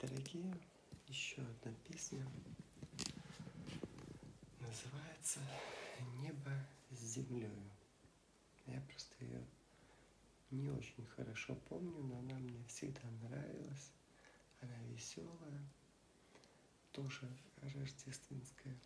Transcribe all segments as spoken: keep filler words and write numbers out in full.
Дорогие, еще одна песня называется «Небо с землею». Я просто ее не очень хорошо помню, но она мне всегда нравилась. Она веселая, тоже рождественская.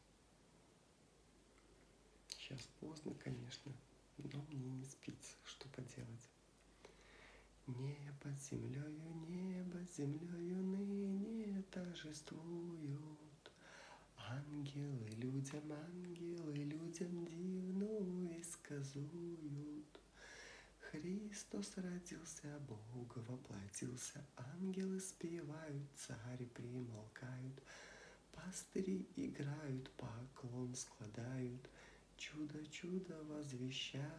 Сейчас поздно, конечно, но мне не спится, что поделать. Небо с землею, небо с землею ныне торжествуют. Ангелы людям, ангелы людям дивную сказуют. Христос родился, Бог воплотился, ангелы спевают, цари примолкают, пастыри играют, поклон складают, чудо, чудо возвещают.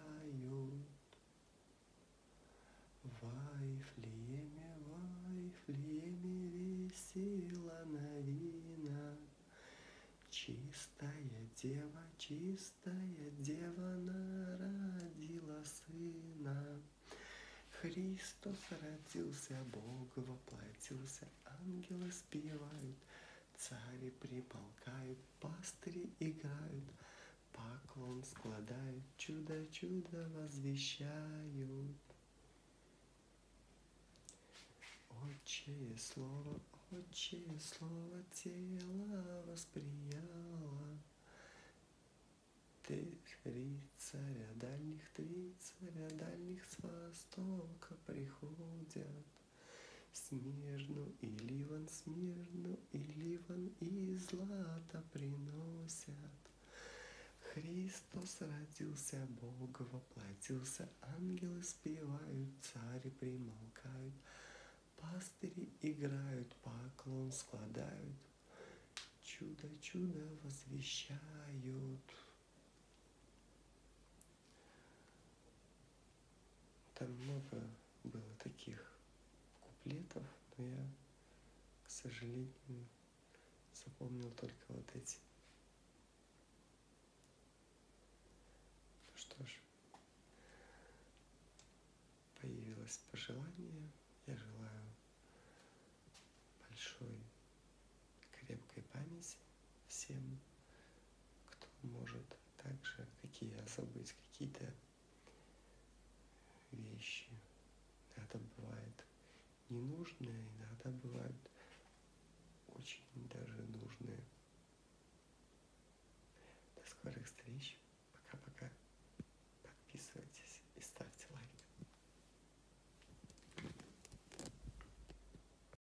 В Вифлееме, в Вифлееме весела новина. Чистая дева, чистая дева народила сына. Христос родился, Бог воплотился, ангелы спевают, цари примолкают, пастыри играют, поклон складают, чудо, чудо возвещают. Отчее слово, отчее слово тело восприяло. Три царя дальних, три царя дальних с востока приходят. Смирну и Ливан, Смирну и Ливан и злато приносят. Христос родился, Бог воплотился, ангелы спевают, цари примолкают, пастыри играют, поклон складают, чудо, чудо возвещают. Там много было таких куплетов, но я, к сожалению, запомнил только вот эти. Ну что ж, появилось пожелание. Я желаю большой, крепкой памяти всем, кто может также, как и я, забыть какие-то вещи. Иногда бывает ненужные, иногда бывают очень даже нужные.